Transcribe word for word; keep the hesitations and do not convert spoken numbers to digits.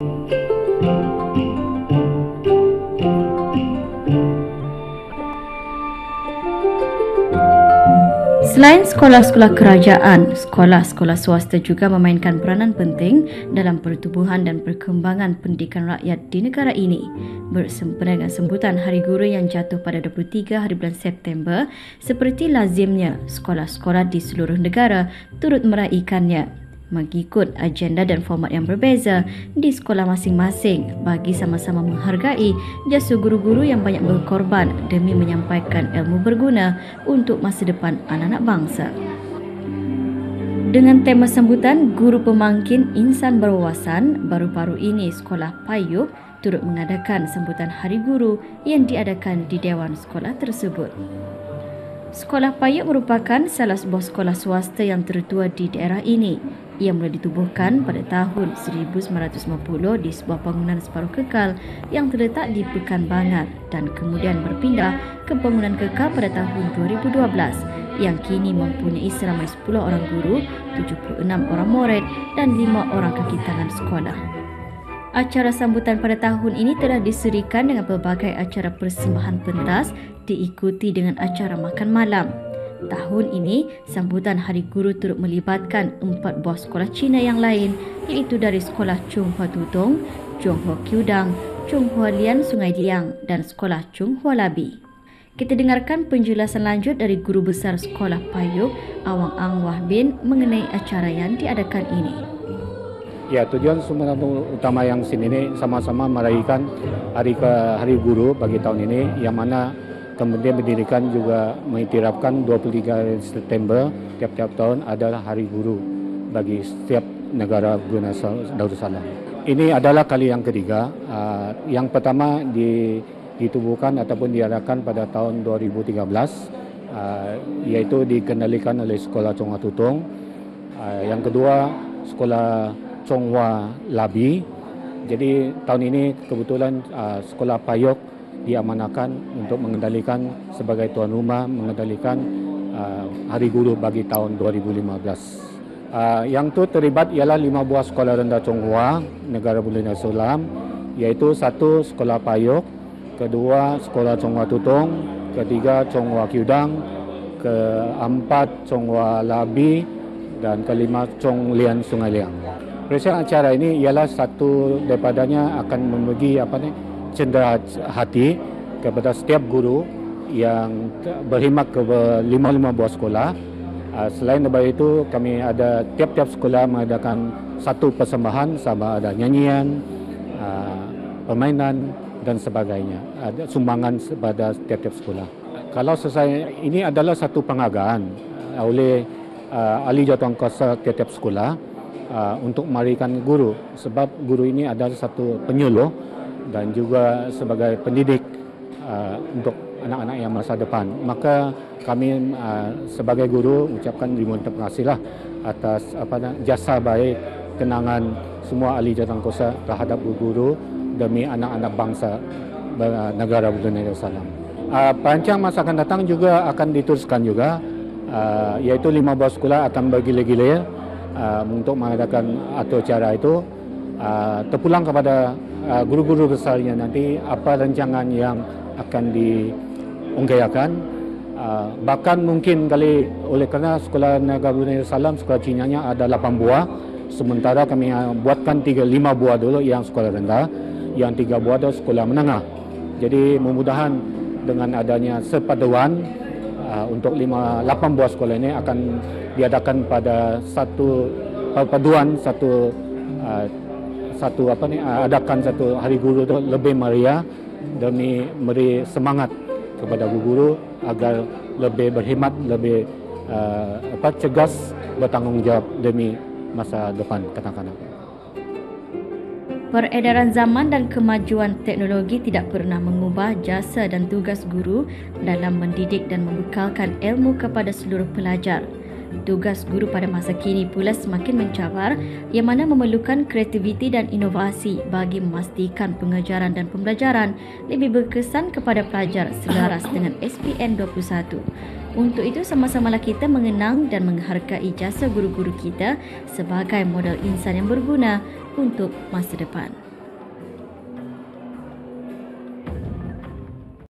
Selain sekolah-sekolah kerajaan, sekolah-sekolah swasta juga memainkan peranan penting dalam pertubuhan dan perkembangan pendidikan rakyat di negara ini. Bersempena dengan sambutan Hari Guru yang jatuh pada dua puluh tiga hari bulan September, seperti lazimnya, sekolah-sekolah di seluruh negara turut meraihkannya mengikut agenda dan format yang berbeza di sekolah masing-masing bagi sama-sama menghargai jasa guru-guru yang banyak berkorban demi menyampaikan ilmu berguna untuk masa depan anak-anak bangsa. Dengan tema sambutan Guru Pemangkin Insan Berwawasan, baru-baru ini Sekolah Payuk turut mengadakan sambutan Hari Guru yang diadakan di Dewan Sekolah tersebut. Sekolah Payuk merupakan salah sebuah sekolah swasta yang tertua di daerah ini. Ia mula ditubuhkan pada tahun seribu sembilan ratus lima puluh di sebuah bangunan separuh kekal yang terletak di Pekanbanger dan kemudian berpindah ke bangunan kekal pada tahun dua ribu dua belas yang kini mempunyai seramai sepuluh orang guru, tujuh puluh enam orang murid dan lima orang kaki tangan sekolah. Acara sambutan pada tahun ini telah diserikan dengan pelbagai acara persembahan pentas diikuti dengan acara makan malam. Tahun ini, sambutan Hari Guru turut melibatkan empat buah sekolah Cina yang lain iaitu dari Sekolah Chung Hua Tutong, Chung Hua Kiudang, Chung Hua Lian Sungai Liang dan Sekolah Chung Hua Labi. Kita dengarkan penjelasan lanjut dari Guru Besar Sekolah Payuk, Awang Ang Wahbin mengenai acara yang diadakan ini. Ya, tujuan sebenarnya utama yang sini ini sama-sama meraihkan Hari ke Hari Guru bagi tahun ini, yang mana kemudian pendidikan juga mengiktirafkan dua puluh tiga September tiap-tiap tahun adalah Hari Guru bagi setiap negara Brunei Darussalam. Ini adalah kali yang ketiga. Yang pertama ditubuhkan ataupun diadakan pada tahun dua ribu tiga belas, iaitu dikendalikan oleh Sekolah Chung Hua Tutong. Yang kedua, Sekolah Chung Hua Labi. Jadi tahun ini kebetulan Sekolah Payuk diamanahkan untuk mengendalikan sebagai tuan rumah, mengendalikan uh, Hari Guru bagi tahun dua ribu lima belas. Uh, yang tu terlibat ialah lima buah sekolah rendah Chung Hua, negara Brunei Darussalam, iaitu satu Sekolah Payuk, kedua Sekolah Chung Hua Tutong, ketiga Chung Hua Kiudang, keempat Chung Hua Labi dan kelima Chung Lian Sungai Liang. Persiapan acara ini ialah satu daripadanya akan memberi apa ni cendera hati kepada setiap guru yang berkhidmat ke lima-lima buah sekolah. Selain daripada itu, kami ada tiap-tiap sekolah mengadakan satu persembahan, sama ada nyanyian, permainan dan sebagainya. Ada sumbangan pada tiap-tiap sekolah. Kalau selesai, ini adalah satu penghargaan oleh ahli jawatankuasa tiap-tiap sekolah untuk meraihkan guru, sebab guru ini adalah satu penyuluh dan juga sebagai pendidik uh, untuk anak-anak yang masa depan. Maka kami uh, sebagai guru ucapkan ribuan terima kasihlah atas apa jasa baik, kenangan semua ahli jawatankuasa terhadap guru demi anak-anak bangsa negara Brunei Darussalam. Uh, perancang masa akan datang juga akan diteruskan juga, uh, iaitu lima buah sekolah akan bergila-gila uh, untuk mengadakan acara itu. Uh, terpulang kepada uh, guru-guru besarnya nanti apa rancangan yang akan diunggayakan. Uh, bahkan mungkin kali oleh kerana sekolah negara Brunei Darussalam, sekolah Cinanya ada lapan buah, sementara kami uh, buatkan tiga lima buah dulu yang sekolah rendah, yang tiga buah adalah sekolah menengah. Jadi mudah-mudahan dengan adanya sepaduan uh, untuk lima lapan buah sekolah ini akan diadakan pada satu perpaduan satu uh, satu apa ni adakan satu Hari Guru itu lebih meriah demi memberi semangat kepada guru-guru agar lebih berkhidmat, lebih uh, apa cergas, bertanggungjawab demi masa depan kanak-kanak. Peredaran zaman dan kemajuan teknologi tidak pernah mengubah jasa dan tugas guru dalam mendidik dan membekalkan ilmu kepada seluruh pelajar. Tugas guru pada masa kini pula semakin mencabar, yang mana memerlukan kreativiti dan inovasi bagi memastikan pengajaran dan pembelajaran lebih berkesan kepada pelajar selaras dengan S P N dua puluh satu. Untuk itu, sama-samalah kita mengenang dan menghargai jasa guru-guru kita sebagai model insan yang berguna untuk masa depan.